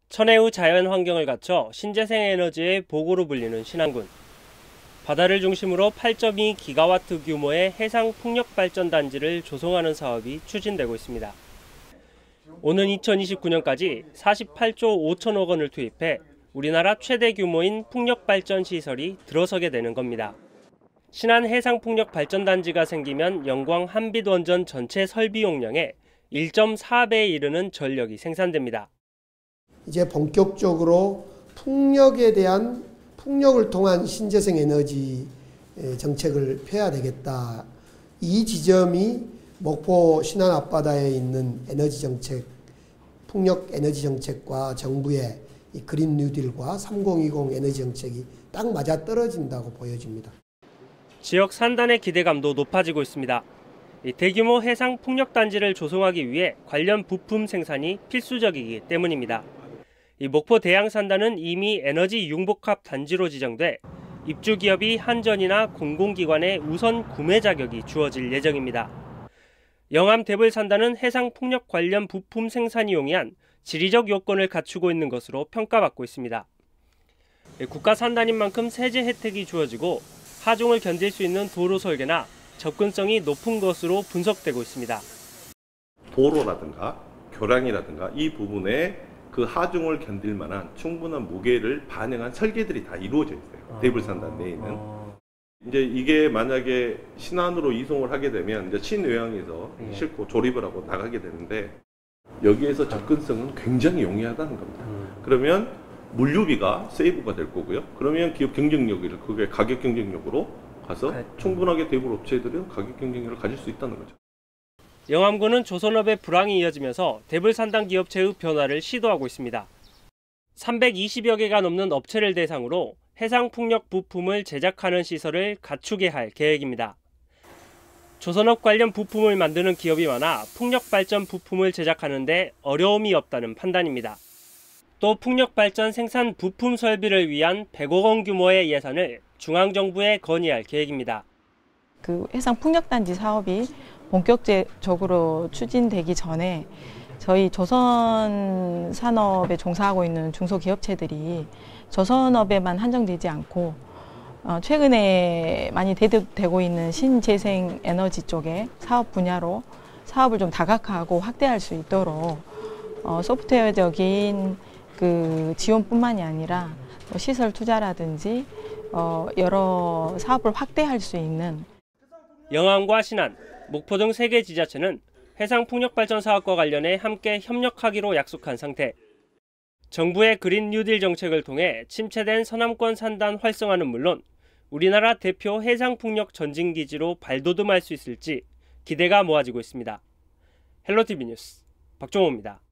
천혜의 자연 환경을 갖춰 신재생 에너지의 보고로 불리는 신안군. 바다를 중심으로 8.2기가와트 규모의 해상 풍력 발전 단지를 조성하는 사업이 추진되고 있습니다. 오는 2029년까지 48조 5천억 원을 투입해 우리나라 최대 규모인 풍력 발전 시설이 들어서게 되는 겁니다. 신안 해상 풍력 발전 단지가 생기면 영광 한빛원전 전체 설비 용량의 1.4배에 이르는 전력이 생산됩니다. 이제 본격적으로 풍력을 통한 신재생 에너지 정책을 펴야 되겠다. 이 지점이 목포 신안 앞바다에 있는 에너지 정책, 풍력 에너지 정책과 정부의 이 그린 뉴딜과 3020 에너지 정책이 딱 맞아 떨어진다고 보여집니다. 지역 산단의 기대감도 높아지고 있습니다. 대규모 해상 풍력 단지를 조성하기 위해 관련 부품 생산이 필수적이기 때문입니다. 목포 대양산단은 이미 에너지 융복합 단지로 지정돼 입주 기업이 한전이나 공공기관의 우선 구매 자격이 주어질 예정입니다. 영암 대불산단은 해상 풍력 관련 부품 생산이 용이한 지리적 요건을 갖추고 있는 것으로 평가받고 있습니다. 국가 산단인 만큼 세제 혜택이 주어지고 하중을 견딜 수 있는 도로 설계나 접근성이 높은 것으로 분석되고 있습니다. 도로라든가 교량이라든가 이 부분에 그 하중을 견딜 만한 충분한 무게를 반영한 설계들이 다 이루어져 있어요. 대불산단 내에 있는. 이제 이게 만약에 신안으로 이송을 하게 되면 이제 신외항에서 싣고 조립을 하고 나가게 되는데 여기에서 접근성은 굉장히 용이하다는 겁니다. 그러면 물류비가 세이브가 될 거고요. 그러면 기업 경쟁력을 그게 가격 경쟁력으로 가서 충분하게 대불 업체들은 가격 경쟁력을 가질 수 있다는 거죠. 영암군은 조선업의 불황이 이어지면서 대불산단 기업체의 변화를 시도하고 있습니다. 320여 개가 넘는 업체를 대상으로 해상풍력 부품을 제작하는 시설을 갖추게 할 계획입니다. 조선업 관련 부품을 만드는 기업이 많아 풍력 발전 부품을 제작하는 데 어려움이 없다는 판단입니다. 또 풍력 발전 생산 부품 설비를 위한 100억 원 규모의 예산을 중앙정부에 건의할 계획입니다. 그 해상 풍력단지 사업이 본격적으로 추진되기 전에 저희 조선 산업에 종사하고 있는 중소기업체들이 조선업에만 한정되지 않고 최근에 많이 대두되고 있는 신재생 에너지 쪽의 사업 분야로 사업을 좀 다각화하고 확대할 수 있도록 소프트웨어적인 그 지원뿐만이 아니라 시설 투자라든지 여러 사업을 확대할 수 있는 영암과 신안, 목포 등 3개 지자체는 해상 풍력 발전 사업과 관련해 함께 협력하기로 약속한 상태. 정부의 그린 뉴딜 정책을 통해 침체된 서남권 산단 활성화는 물론 우리나라 대표 해상 풍력 전진 기지로 발돋움할 수 있을지 기대가 모아지고 있습니다. 헬로티비 뉴스 박종호입니다.